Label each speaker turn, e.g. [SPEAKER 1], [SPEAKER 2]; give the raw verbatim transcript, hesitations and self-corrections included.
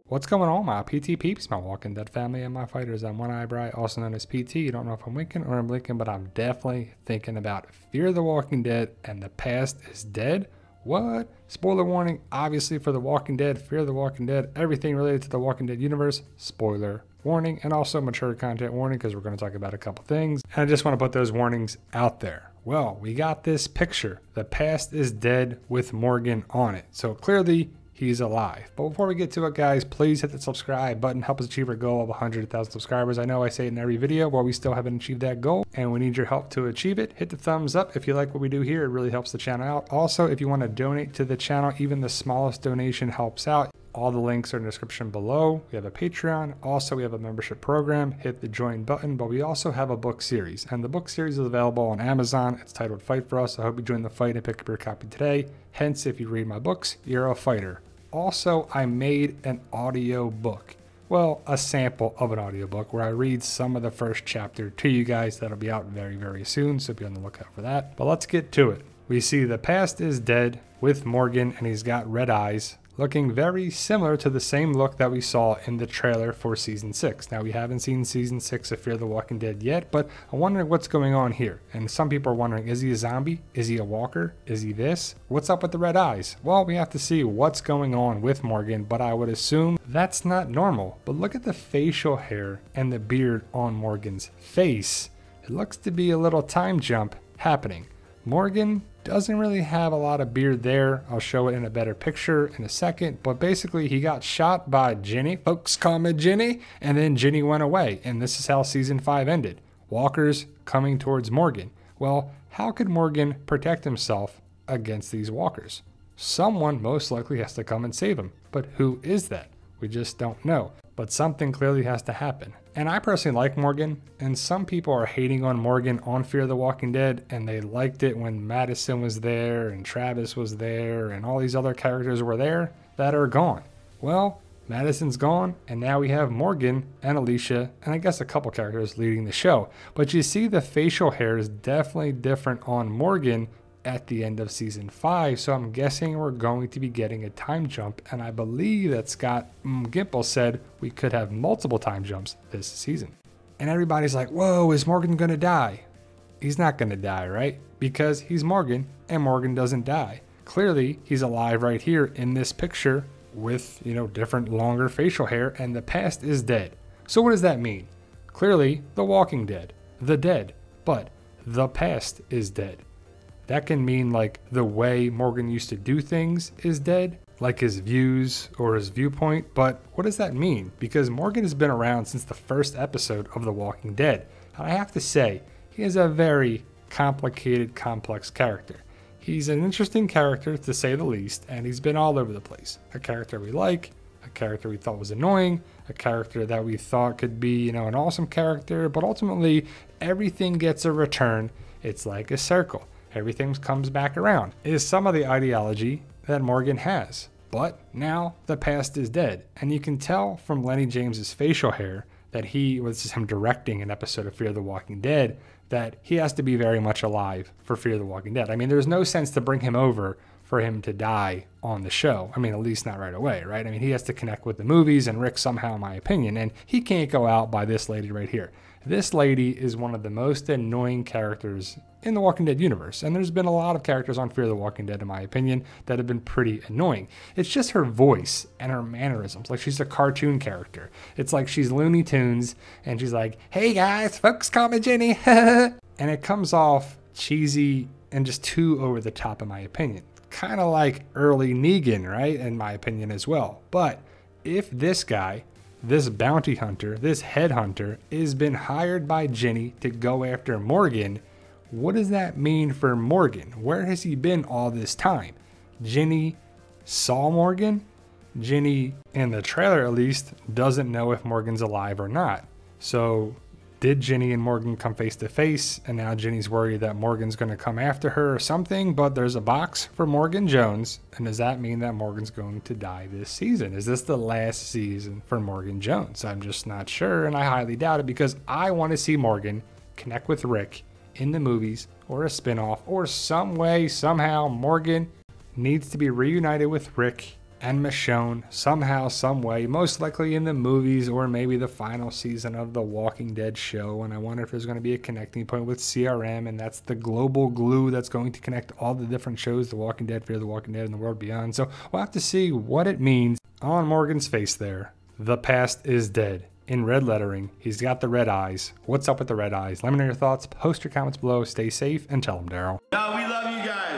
[SPEAKER 1] What's going on, my P T peeps, my Walking Dead family, and my fighters? I'm One Eyebrow, also known as P T. You don't know if I'm winking or I'm blinking, but I'm definitely thinking about Fear the Walking Dead and the past is dead. What? Spoiler warning, obviously, for The Walking Dead, Fear the Walking Dead, everything related to the Walking Dead universe, spoiler warning, and also mature content warning, because we're going to talk about a couple things. And I just want to put those warnings out there. Well, we got this picture. The past is dead with Morgan on it. So clearly, he's alive. But before we get to it, guys, please hit the subscribe button. Help us achieve our goal of one hundred thousand subscribers. I know I say it in every video, but we still haven't achieved that goal, and we need your help to achieve it. Hit the thumbs up if you like what we do here. It really helps the channel out. Also, if you want to donate to the channel, even the smallest donation helps out. All the links are in the description below. We have a Patreon. Also, we have a membership program. Hit the join button, but we also have a book series, and the book series is available on Amazon. It's titled Fight For Us. I hope you join the fight and pick up your copy today. Hence, if you read my books, you're a fighter. Also, I made an audio book. Well, a sample of an audio book where I read some of the first chapter to you guys. That'll be out very, very soon, so be on the lookout for that. But let's get to it. We see the past is dead with Morgan, and he's got red eyes, looking very similar to the same look that we saw in the trailer for season six. Now, we haven't seen season six of Fear the Walking Dead yet, but I'm wondering what's going on here. And some people are wondering, is he a zombie? Is he a walker? Is he this? What's up with the red eyes? Well, we have to see what's going on with Morgan, but I would assume that's not normal. But look at the facial hair and the beard on Morgan's face. It looks to be a little time jump happening. Morgan doesn't really have a lot of beard there. I'll show it in a better picture in a second, but basically he got shot by Jenny. Folks call me Jenny, and then Jenny went away, and this is how season five ended. Walkers coming towards Morgan. Well, how could Morgan protect himself against these walkers? Someone most likely has to come and save him, but who is that? We just don't know. But something clearly has to happen. And I personally like Morgan, and some people are hating on Morgan on Fear the Walking Dead, and they liked it when Madison was there, and Travis was there, and all these other characters were there that are gone. Well, Madison's gone, and now we have Morgan and Alicia, and I guess a couple characters leading the show. But you see the facial hair is definitely different on Morgan at the end of season five, so I'm guessing we're going to be getting a time jump, and I believe that Scott mm, Gimple said we could have multiple time jumps this season. And everybody's like, whoa, is Morgan gonna die? He's not gonna die, right? Because he's Morgan, and Morgan doesn't die. Clearly, he's alive right here in this picture with, you know, different longer facial hair, and the past is dead. So what does that mean? Clearly, the Walking Dead, the dead, but the past is dead. That can mean like the way Morgan used to do things is dead, like his views or his viewpoint. But what does that mean? Because Morgan has been around since the first episode of The Walking Dead. And I have to say, he is a very complicated, complex character. He's an interesting character, to say the least, and he's been all over the place. A character we like, a character we thought was annoying, a character that we thought could be, you know, an awesome character, but ultimately everything gets a return. It's like a circle. Everything comes back around. It is some of the ideology that Morgan has. But now the past is dead. And you can tell from Lenny James's facial hair that he was him directing an episode of Fear the Walking Dead, that he has to be very much alive for Fear the Walking Dead. I mean, there's no sense to bring him over for him to die on the show. I mean, at least not right away, right? I mean, he has to connect with the movies and Rick somehow, in my opinion, and he can't go out by this lady right here. This lady is one of the most annoying characters in the Walking Dead universe, and there's been a lot of characters on Fear the Walking Dead, in my opinion, that have been pretty annoying. It's just her voice and her mannerisms, like she's a cartoon character. It's like she's Looney Tunes, and she's like, hey guys, folks call me Jenny, and it comes off cheesy and just too over the top, in my opinion. Kind of like early Negan, right, in my opinion as well. But if this guy, this bounty hunter, this headhunter, has been hired by Jenny to go after Morgan, what does that mean for Morgan? Where has he been all this time? Jenny saw Morgan. Jenny, in the trailer at least, doesn't know if Morgan's alive or not. So did Jenny and Morgan come face to face, and now Jenny's worried that Morgan's going to come after her or something, but there's a box for Morgan Jones, and does that mean that Morgan's going to die this season? Is this the last season for Morgan Jones? I'm just not sure, and I highly doubt it, because I want to see Morgan connect with Rick in the movies, or a spinoff, or some way, somehow, Morgan needs to be reunited with Rick and Michonne somehow, some way, most likely in the movies or maybe the final season of The Walking Dead show. And I wonder if there's going to be a connecting point with C R M, and that's the global glue that's going to connect all the different shows, The Walking Dead, Fear the Walking Dead, and The World Beyond. So we'll have to see what it means. On Morgan's face there, the past is dead. In red lettering, he's got the red eyes. What's up with the red eyes? Let me know your thoughts. Post your comments below. Stay safe and tell them, Daryl.
[SPEAKER 2] No, we love you guys.